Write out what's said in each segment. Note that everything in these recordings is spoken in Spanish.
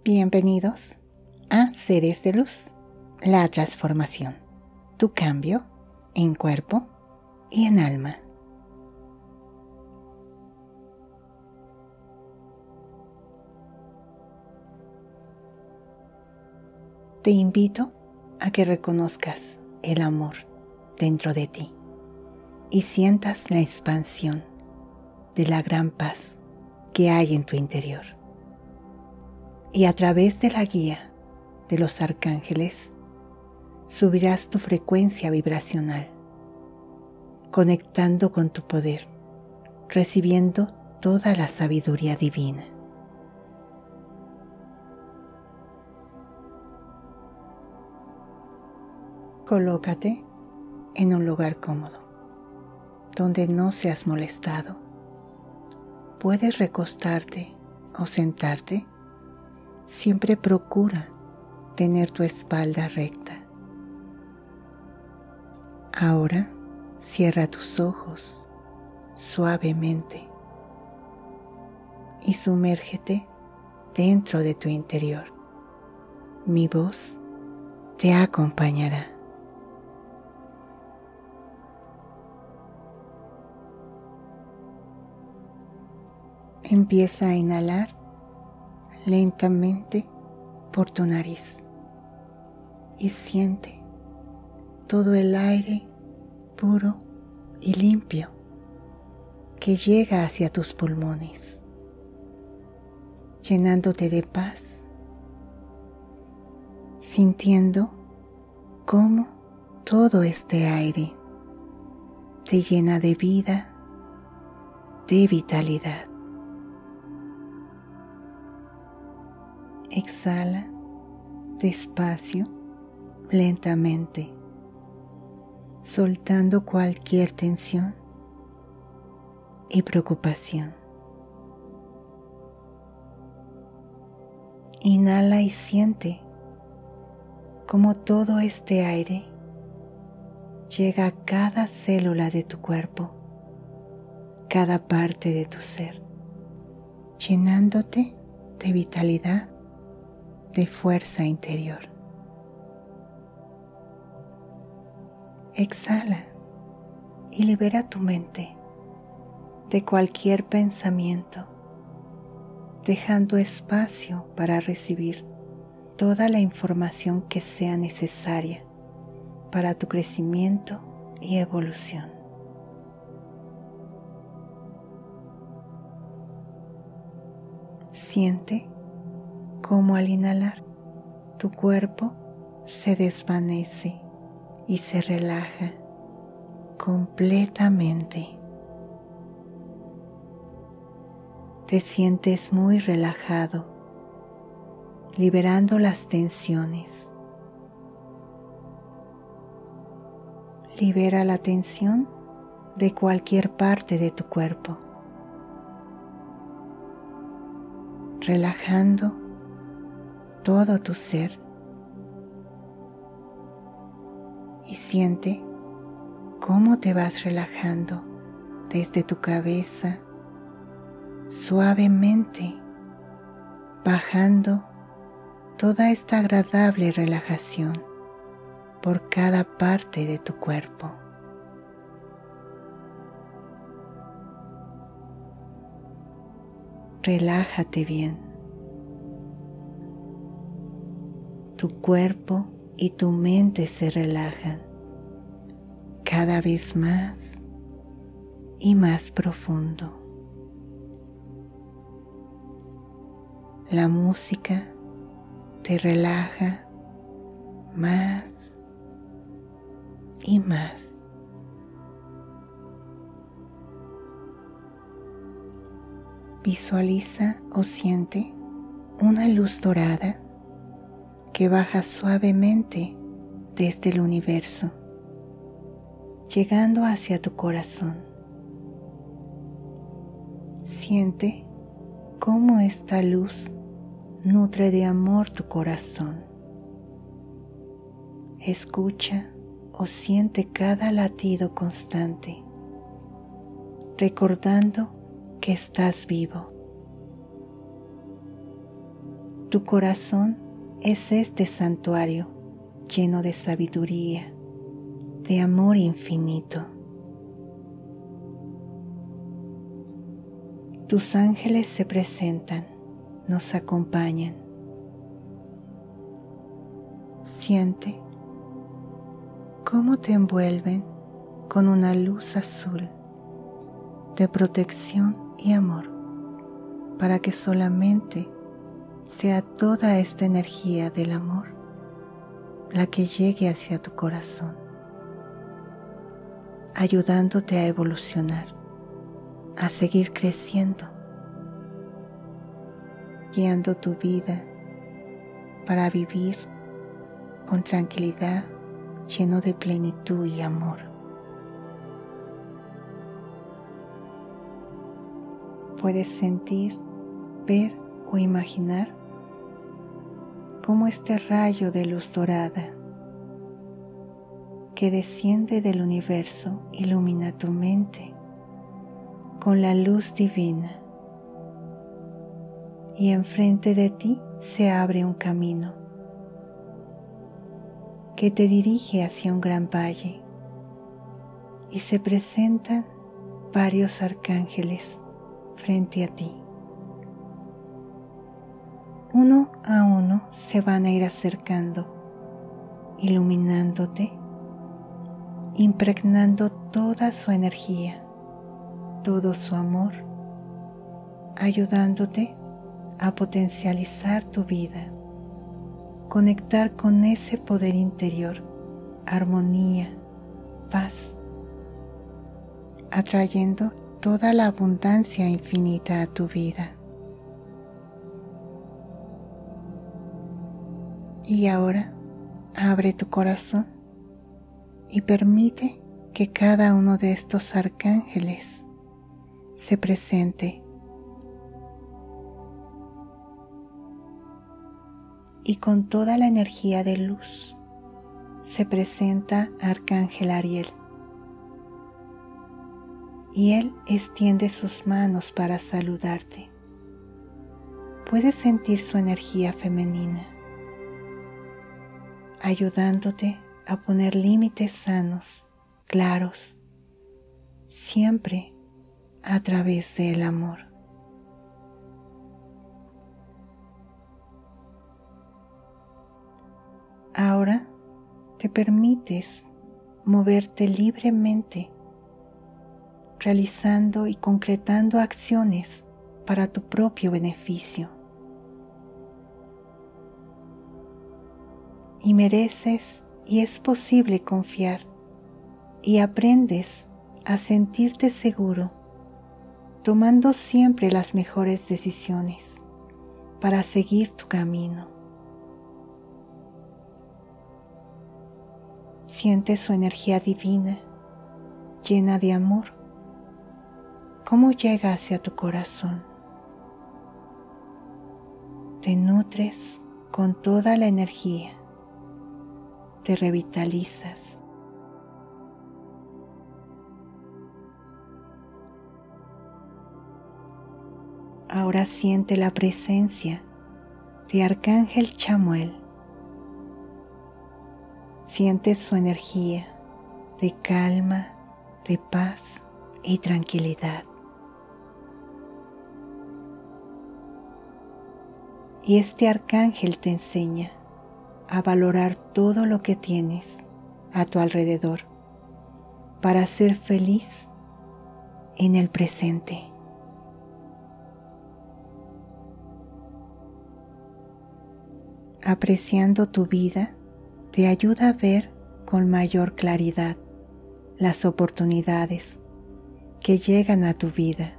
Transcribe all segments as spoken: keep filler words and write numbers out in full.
Bienvenidos a Seres de Luz, la transformación, tu cambio en cuerpo y en alma. Te invito a que reconozcas el amor dentro de ti y sientas la expansión de la gran paz que hay en tu interior. Y a través de la guía de los arcángeles, subirás tu frecuencia vibracional, conectando con tu poder, recibiendo toda la sabiduría divina. Colócate en un lugar cómodo, donde no seas molestado. Puedes recostarte o sentarte. Siempre procura tener tu espalda recta. Ahora cierra tus ojos suavemente y sumérgete dentro de tu interior. Mi voz te acompañará. Empieza a inhalar lentamente por tu nariz y siente todo el aire puro y limpio que llega hacia tus pulmones, llenándote de paz, sintiendo cómo todo este aire te llena de vida, de vitalidad. Exhala despacio, lentamente, soltando cualquier tensión y preocupación. Inhala y siente cómo todo este aire llega a cada célula de tu cuerpo, cada parte de tu ser, llenándote de vitalidad, de fuerza interior. Exhala y libera tu mente de cualquier pensamiento, dejando espacio para recibir toda la información que sea necesaria para tu crecimiento y evolución. Siente cómo al inhalar tu cuerpo se desvanece y se relaja completamente. Te sientes muy relajado, liberando las tensiones. Libera la tensión de cualquier parte de tu cuerpo, relajando todo tu ser, y siente cómo te vas relajando desde tu cabeza, suavemente bajando toda esta agradable relajación por cada parte de tu cuerpo. Relájate bien. Tu cuerpo y tu mente se relajan cada vez más y más profundo. La música te relaja más y más. Visualiza o siente una luz dorada que baja suavemente desde el universo, llegando hacia tu corazón. Siente cómo esta luz nutre de amor tu corazón. Escucha o siente cada latido constante, recordando que estás vivo, Tu corazón es este santuario lleno de sabiduría, de amor infinito. Tus ángeles se presentan, nos acompañan. Siente cómo te envuelven con una luz azul de protección y amor, para que solamente sea toda esta energía del amor la que llegue hacia tu corazón, ayudándote a evolucionar, a seguir creciendo, guiando tu vida para vivir con tranquilidad, lleno de plenitud y amor. Puedes sentir, ver o imaginar cómo este rayo de luz dorada que desciende del universo ilumina tu mente con la luz divina, y enfrente de ti se abre un camino que te dirige hacia un gran valle, y se presentan varios arcángeles frente a ti. Uno a uno se van a ir acercando, iluminándote, impregnando toda su energía, todo su amor, ayudándote a potencializar tu vida, conectar con ese poder interior, armonía, paz, atrayendo toda la abundancia infinita a tu vida. Y ahora abre tu corazón y permite que cada uno de estos arcángeles se presente. Y con toda la energía de luz se presenta Arcángel Ariel. Y él extiende sus manos para saludarte. Puedes sentir su energía femenina, ayudándote a poner límites sanos, claros, siempre a través del amor. Ahora te permites moverte libremente, realizando y concretando acciones para tu propio beneficio. Y mereces y es posible confiar, y aprendes a sentirte seguro, tomando siempre las mejores decisiones para seguir tu camino. Siente su energía divina, llena de amor, cómo llega hacia tu corazón. Te nutres con toda la energía, te revitalizas. Ahora siente la presencia de Arcángel Chamuel. Siente su energía de calma, de paz y tranquilidad. Y este arcángel te enseña a valorar todo lo que tienes a tu alrededor para ser feliz en el presente. Apreciando tu vida, te ayuda a ver con mayor claridad las oportunidades que llegan a tu vida.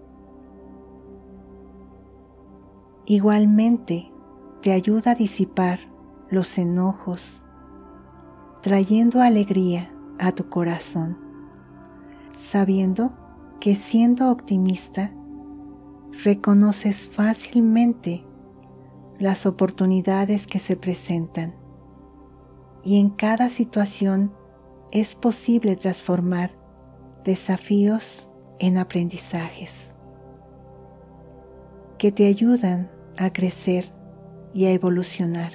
Igualmente, te ayuda a disipar los enojos, trayendo alegría a tu corazón, sabiendo que siendo optimista, reconoces fácilmente las oportunidades que se presentan, y en cada situación es posible transformar desafíos en aprendizajes que te ayudan a crecer y a evolucionar.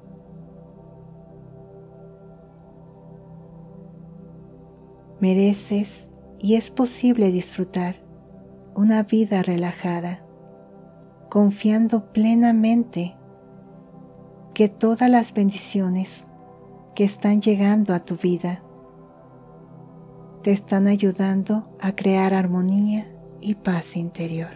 Mereces y es posible disfrutar una vida relajada, confiando plenamente que todas las bendiciones que están llegando a tu vida te están ayudando a crear armonía y paz interior.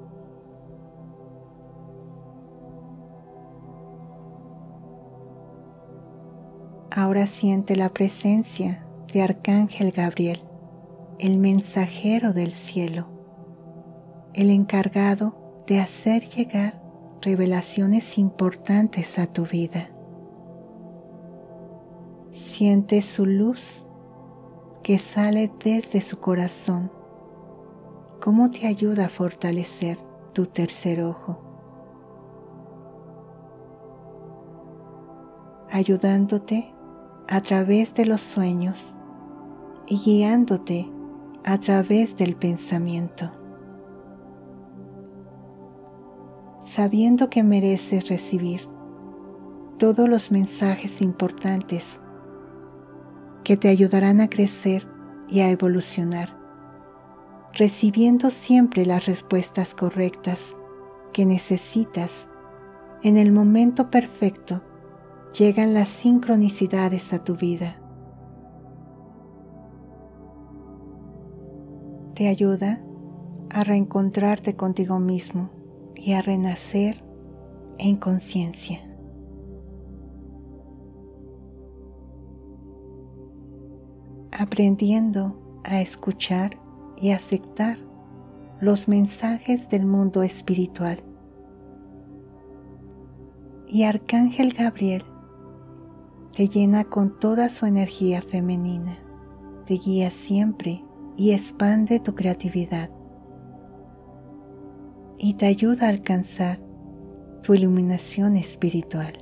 Ahora siente la presencia de Arcángel Gabriel, el mensajero del cielo, el encargado de hacer llegar revelaciones importantes a tu vida. Siente su luz que sale desde su corazón, cómo te ayuda a fortalecer tu tercer ojo, ayudándote a través de los sueños y guiándote a través del pensamiento. Sabiendo que mereces recibir todos los mensajes importantes que te ayudarán a crecer y a evolucionar, recibiendo siempre las respuestas correctas que necesitas en el momento perfecto. Llegan las sincronicidades a tu vida. Te ayuda a reencontrarte contigo mismo y a renacer en conciencia. Aprendiendo a escuchar y aceptar los mensajes del mundo espiritual. Y Arcángel Gabriel te llena con toda su energía femenina, te guía siempre y expande tu creatividad y te ayuda a alcanzar tu iluminación espiritual.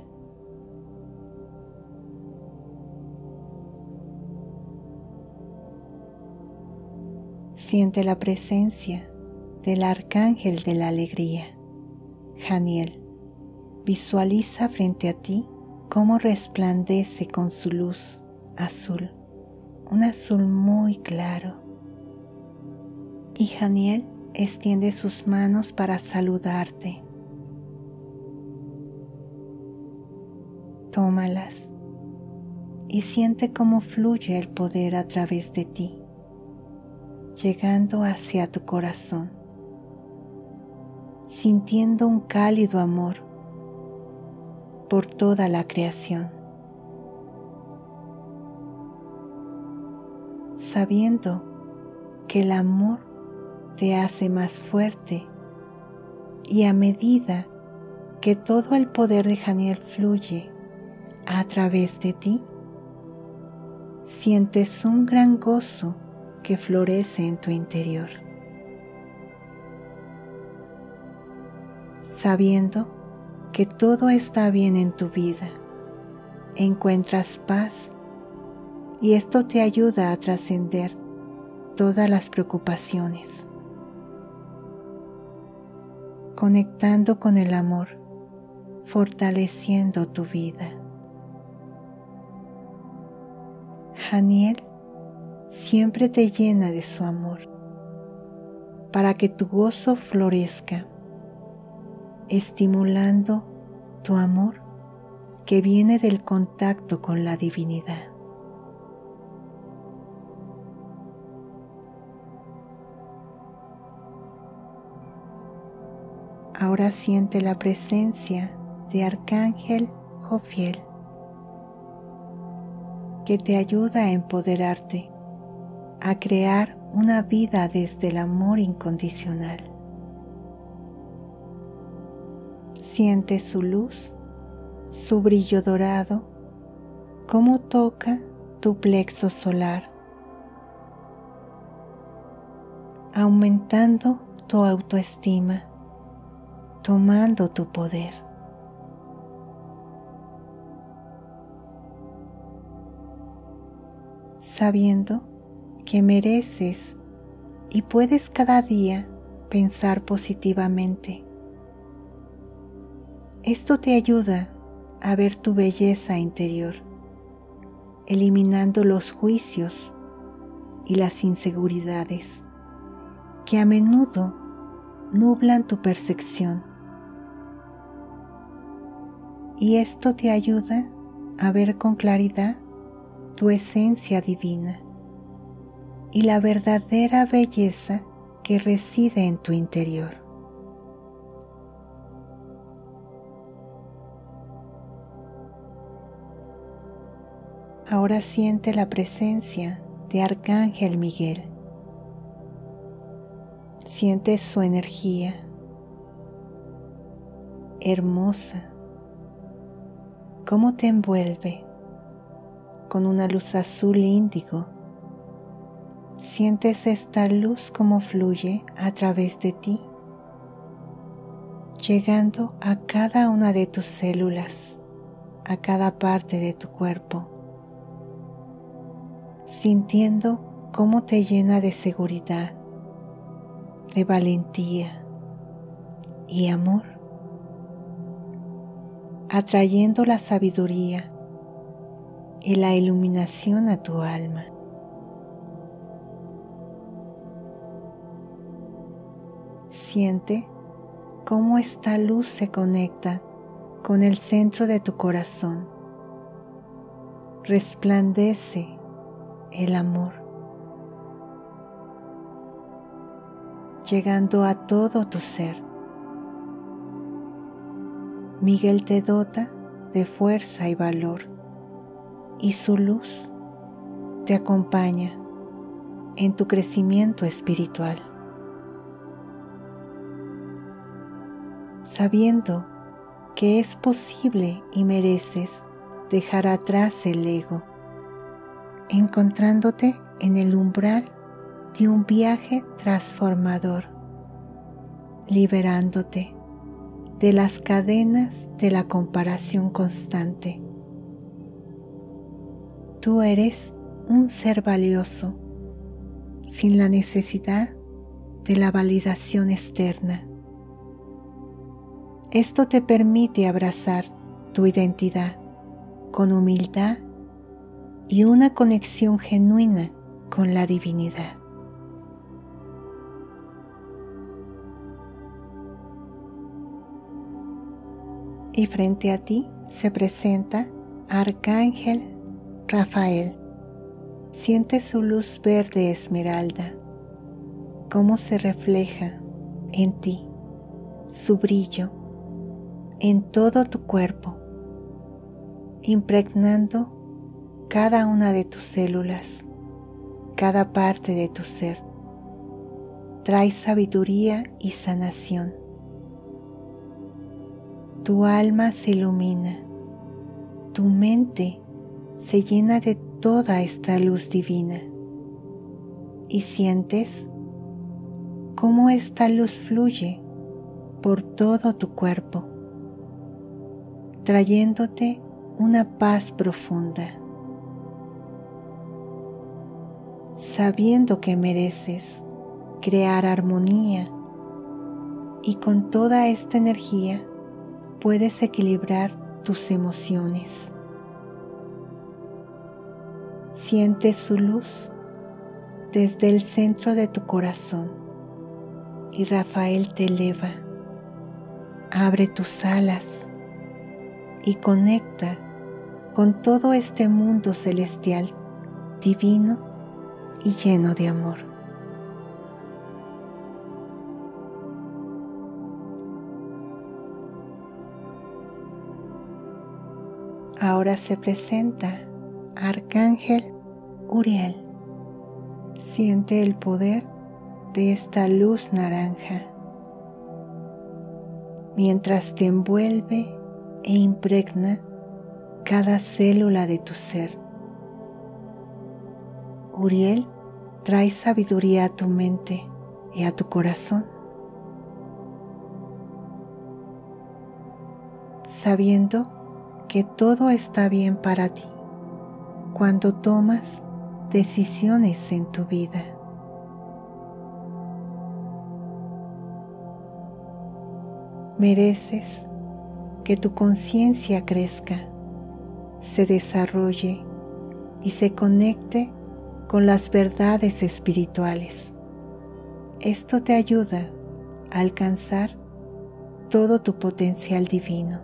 Siente la presencia del Arcángel de la Alegría, Janiel. Visualiza frente a ti cómo resplandece con su luz azul, un azul muy claro. Y Janiel extiende sus manos para saludarte. Tómalas y siente cómo fluye el poder a través de ti, llegando hacia tu corazón, sintiendo un cálido amor por toda la creación, sabiendo que el amor te hace más fuerte y a medida que todo el poder de Janiel fluye a través de ti, sientes un gran gozo que florece en tu interior, sabiendo que todo está bien en tu vida, encuentras paz y esto te ayuda a trascender todas las preocupaciones, conectando con el amor, fortaleciendo tu vida. Janiel siempre te llena de su amor para que tu gozo florezca, estimulando tu amor que viene del contacto con la divinidad. Ahora siente la presencia de Arcángel Jofiel, que te ayuda a empoderarte, a crear una vida desde el amor incondicional. Siente su luz, su brillo dorado, cómo toca tu plexo solar, aumentando tu autoestima, tomando tu poder. Sabiendo que mereces y puedes cada día pensar positivamente, Esto te ayuda a ver tu belleza interior, eliminando los juicios y las inseguridades que a menudo nublan tu percepción. Y esto te ayuda a ver con claridad tu esencia divina y la verdadera belleza que reside en tu interior. Ahora siente la presencia de Arcángel Miguel. Siente su energía hermosa, cómo te envuelve con una luz azul índigo. Sientes esta luz como fluye a través de ti, llegando a cada una de tus células, a cada parte de tu cuerpo, sintiendo cómo te llena de seguridad, de valentía y amor, atrayendo la sabiduría y la iluminación a tu alma. Siente cómo esta luz se conecta con el centro de tu corazón. Resplandece el amor, llegando a todo tu ser. Miguel te dota de fuerza y valor, y su luz te acompaña en tu crecimiento espiritual. Sabiendo que es posible y mereces dejar atrás el ego, encontrándote en el umbral de un viaje transformador, liberándote de las cadenas de la comparación constante. Tú eres un ser valioso, sin la necesidad de la validación externa. Esto te permite abrazar tu identidad con humildad y una conexión genuina con la divinidad. Y frente a ti se presenta Arcángel Rafael. Siente su luz verde esmeralda, cómo se refleja en ti, su brillo en todo tu cuerpo, impregnando cada una de tus células, cada parte de tu ser. Trae sabiduría y sanación. Tu alma se ilumina, tu mente se llena de toda esta luz divina y sientes cómo esta luz fluye por todo tu cuerpo, trayéndote una paz profunda, sabiendo que mereces crear armonía y con toda esta energía puedes equilibrar tus emociones. Siente su luz desde el centro de tu corazón y Rafael te eleva, abre tus alas y conecta con todo este mundo celestial, divino y lleno de amor. Ahora se presenta Arcángel Uriel. Siente el poder de esta luz naranja mientras te envuelve e impregna cada célula de tu ser. Uriel trae sabiduría a tu mente y a tu corazón, sabiendo que todo está bien para ti cuando tomas decisiones en tu vida. Mereces que tu conciencia crezca, se desarrolle y se conecte con las verdades espirituales. Esto te ayuda a alcanzar todo tu potencial divino.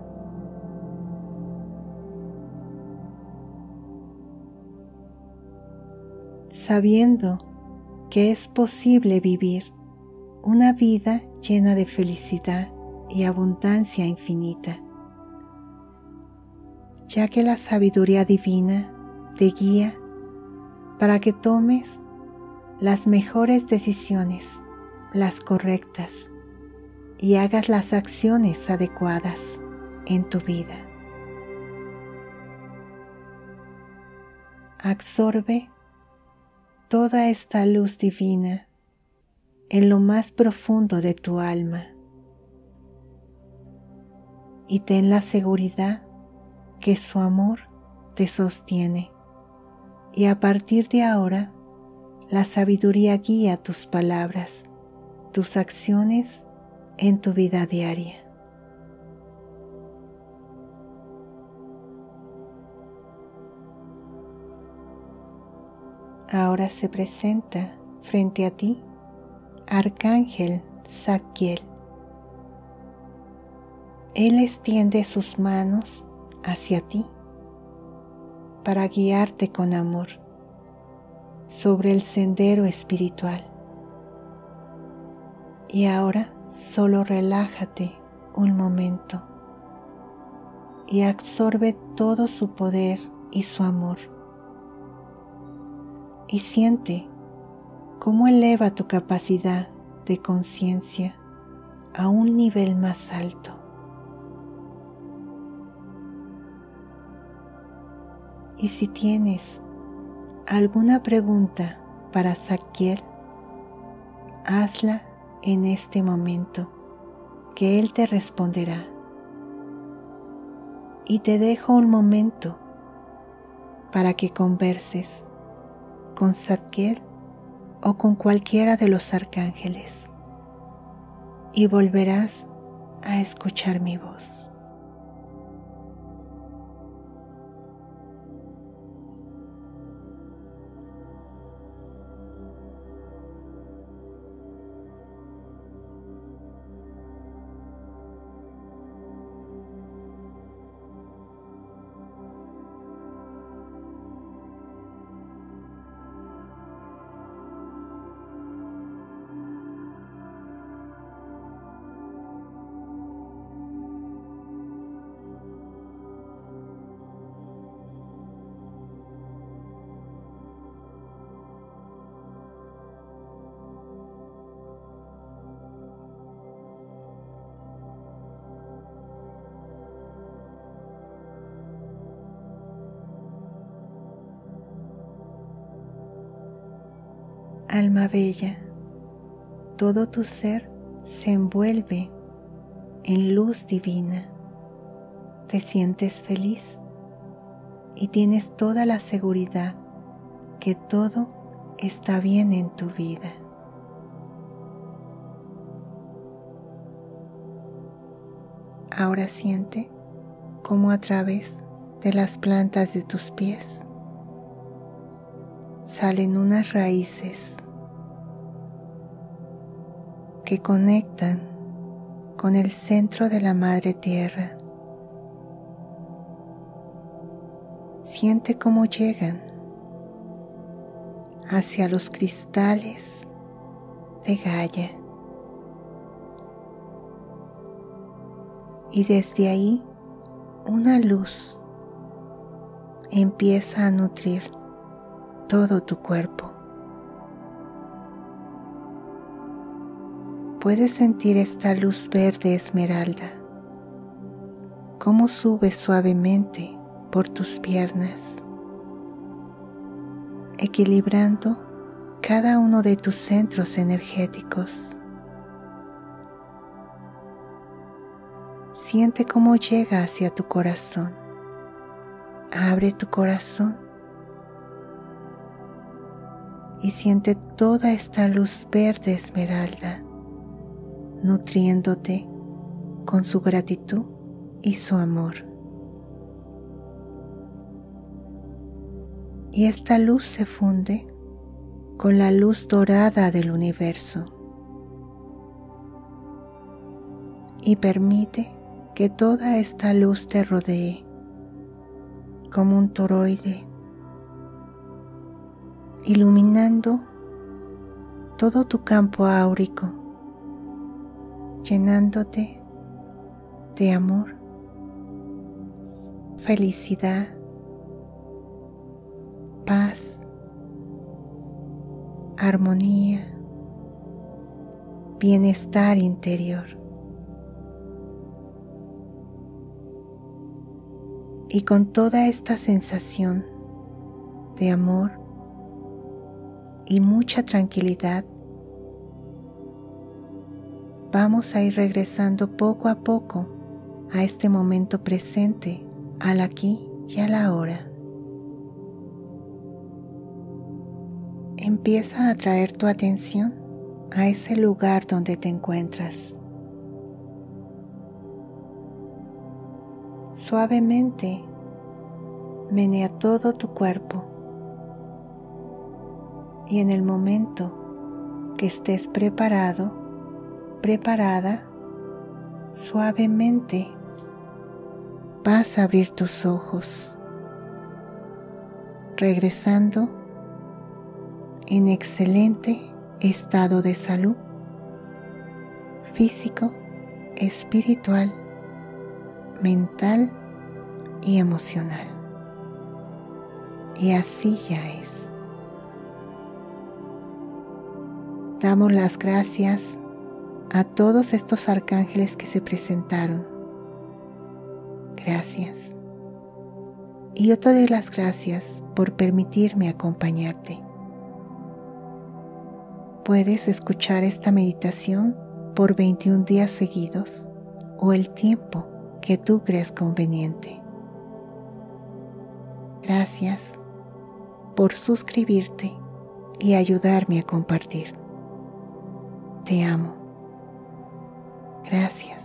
Sabiendo que es posible vivir una vida llena de felicidad y abundancia infinita, ya que la sabiduría divina te guía para que tomes las mejores decisiones, las correctas, y hagas las acciones adecuadas en tu vida. Absorbe toda esta luz divina en lo más profundo de tu alma y ten la seguridad que su amor te sostiene, y a partir de ahora la sabiduría guía tus palabras, tus acciones en tu vida diaria. Ahora se presenta frente a ti Arcángel Zadkiel. Él extiende sus manos hacia ti para guiarte con amor sobre el sendero espiritual. Y ahora solo relájate un momento y absorbe todo su poder y su amor. Y siente cómo eleva tu capacidad de conciencia a un nivel más alto. Y si tienes alguna pregunta para Zadkiel, hazla en este momento, que él te responderá. Y te dejo un momento para que converses con Zadkiel o con cualquiera de los arcángeles, y volverás a escuchar mi voz. Alma bella, todo tu ser se envuelve en luz divina. Te sientes feliz y tienes toda la seguridad que todo está bien en tu vida. Ahora siente cómo a través de las plantas de tus pies salen unas raíces que conectan con el centro de la Madre Tierra. Siente cómo llegan hacia los cristales de Gaia, y desde ahí una luz empieza a nutrir todo tu cuerpo. Puedes sentir esta luz verde esmeralda, cómo sube suavemente por tus piernas, equilibrando cada uno de tus centros energéticos. Siente cómo llega hacia tu corazón. Abre tu corazón y siente toda esta luz verde esmeralda nutriéndote con su gratitud y su amor. Y esta luz se funde con la luz dorada del universo y permite que toda esta luz te rodee como un toroide, iluminando todo tu campo áurico, llenándote de amor, felicidad, paz, armonía, bienestar interior. Y con toda esta sensación de amor y mucha tranquilidad, vamos a ir regresando poco a poco a este momento presente, al aquí y a la ahora. Empieza a traer tu atención a ese lugar donde te encuentras. Suavemente menea todo tu cuerpo y en el momento que estés preparado, preparada, suavemente vas a abrir tus ojos, regresando en excelente estado de salud físico, espiritual, mental y emocional. Y así ya es. Damos las gracias a todos estos arcángeles que se presentaron. Gracias. Y yo te doy las gracias por permitirme acompañarte. Puedes escuchar esta meditación por veintiún días seguidos o el tiempo que tú creas conveniente. Gracias por suscribirte y ayudarme a compartir. Te amo. Gracias.